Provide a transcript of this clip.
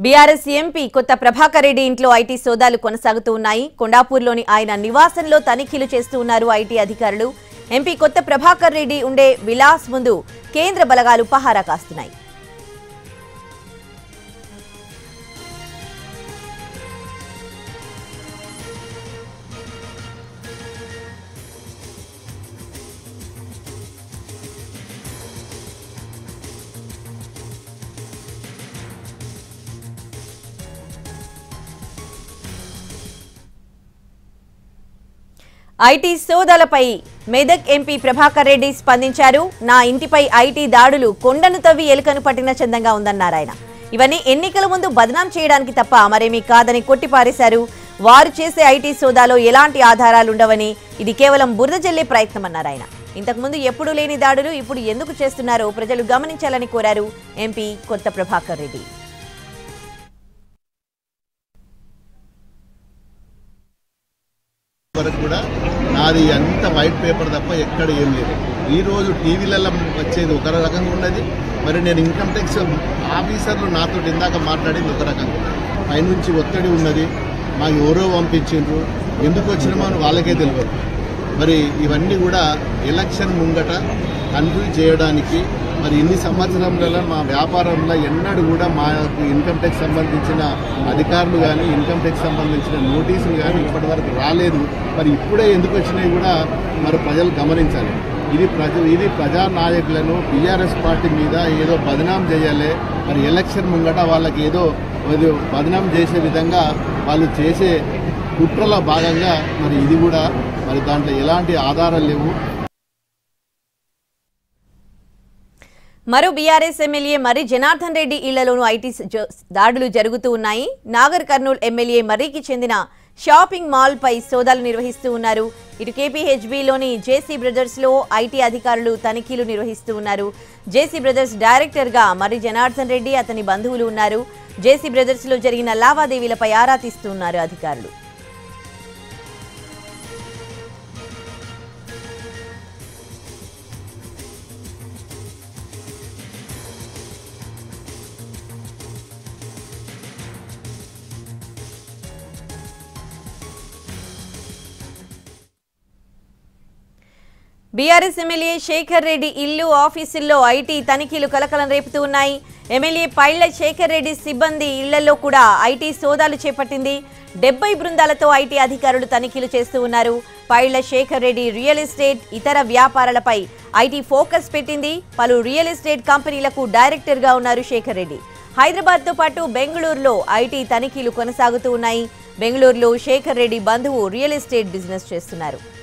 BRS MP కొత్త ప్రభాకర్ రెడ్డి ఇంట్లో IT సోదాలు కొనసాగుతూ ఉన్నాయి. కొండాపూర్లోని ఆయన నివాసంలో తనిఖీలు చేస్తూ ఉన్నారు ఐటీ అధికారులు. ఎంపీ కొత్త ప్రభాకర్ రెడ్డి ఉండే విలాస్ ముందు కేంద్ర బలగాలు పహారా కాస్తున్నాయి. ఐటీ సోదాలపై మెదక్ ఎంపీ ప్రభాకర్ రెడ్డి స్పందించారు. నా ఇంటిపై ఐటీ దాడులు కొండను తవ్వి ఎలుకను పట్టిన చందంగా ఉందన్నారు ఆయన. ఇవన్నీ ఎన్నికల ముందు బదనాం చేయడానికి తప్ప మరేమీ కాదని కొట్టిపారేశారు. వారు చేసే ఐటీ సోదాలో ఎలాంటి ఆధారాలుండవని, ఇది కేవలం బురద జల్లే ప్రయత్నం అన్నారు ఆయన. ఇంతకుముందు ఎప్పుడూ లేని దాడులు ఇప్పుడు ఎందుకు చేస్తున్నారో ప్రజలు గమనించాలని కోరారు ఎంపీ కొత్త ప్రభాకర్ రెడ్డి. నాది అంత వైట్ పేపర్ తప్ప ఎక్కడ ఏం లేదు. ఈరోజు టీవీలలో వచ్చేది ఒక రకంగా ఉన్నది, మరి నేను ఇన్కమ్ ట్యాక్స్ ఆఫీసర్లు నాతో ఇందాక మాట్లాడింది ఒక రకంగా ఉన్నది. పైనుంచి ఒత్తిడి ఉన్నది, మాకు ఎవరో పంపించిండ్రు, ఎందుకు వచ్చినామో అని వాళ్ళకే తెలియదు. మరి ఇవన్నీ కూడా ఎలక్షన్ ముంగట కన్ఫ్యూజ్ చేయడానికి, మరి ఇన్ని సంవత్సరంలో మా వ్యాపారంలో ఎన్నడూ కూడా మాకు ఇన్కమ్ ట్యాక్స్ సంబంధించిన అధికారులు కానీ ఇన్కమ్ ట్యాక్స్ సంబంధించిన నోటీసులు కానీ ఇప్పటివరకు రాలేదు. మరి ఇప్పుడే ఎందుకు వచ్చినాయి కూడా మరి ప్రజలు గమనించాలి. ఇది ప్రజానాయకులను బీఆర్ఎస్ పార్టీ మీద ఏదో బదనాం చేయాలి, మరి ఎలక్షన్ ముంగట వాళ్ళకి ఏదో బదనాం చేసే విధంగా వాళ్ళు చేసే కుట్రలో భాగంగా మరి ఇది కూడా మరి దాంట్లో ఎలాంటి ఆధారాలు లేవు. మరో బీఆర్ఎస్ ఎమ్మెల్యే మర్రి జనార్దన్ రెడ్డి ఇళ్లలోనూ ఐటీ దాడులు జరుగుతూ ఉన్నాయి. నాగర్ కర్నూల్ ఎమ్మెల్యే మర్రికి చెందిన షాపింగ్ మాల్ పై సోదాలు నిర్వహిస్తూ ఉన్నారు. ఇటు కేపీహెచ్బీలోని జేసీ బ్రదర్స్ లో ఐటీ అధికారులు తనిఖీలు నిర్వహిస్తూ ఉన్నారు. జేసీ బ్రదర్స్ డైరెక్టర్ గా మర్రి జనార్దన్ రెడ్డి, అతని బంధువులు ఉన్నారు. జేసీ బ్రదర్స్ లో జరిగిన లావాదేవీలపై ఆరా తీస్తున్నారు అధికారులు. బీఆర్ఎస్ ఎమ్మెల్యే శేఖర్ రెడ్డి ఇల్లు, ఆఫీసుల్లో ఐటీ తనిఖీలు కలకలం రేపుతూ ఉన్నాయి. ఎమ్మెల్యే పైళ్ల శేఖర్ రెడ్డి సిబ్బంది ఇళ్లలో కూడా ఐటీ సోదాలు చేపట్టింది. 70 బృందాలతో ఐటీ అధికారులు తనిఖీలు చేస్తూ ఉన్నారు. పైళ్ల శేఖర్ రెడ్డి రియల్ ఎస్టేట్, ఇతర వ్యాపారాలపై ఐటీ ఫోకస్ పెట్టింది. పలు రియల్ ఎస్టేట్ కంపెనీలకు డైరెక్టర్ గా ఉన్నారు శేఖర్ రెడ్డి. హైదరాబాద్ తో పాటు బెంగళూరులో ఐటీ తనిఖీలు కొనసాగుతూ ఉన్నాయి. బెంగళూరులో శేఖర్ రెడ్డి బంధువు రియల్ ఎస్టేట్ బిజినెస్ చేస్తున్నారు.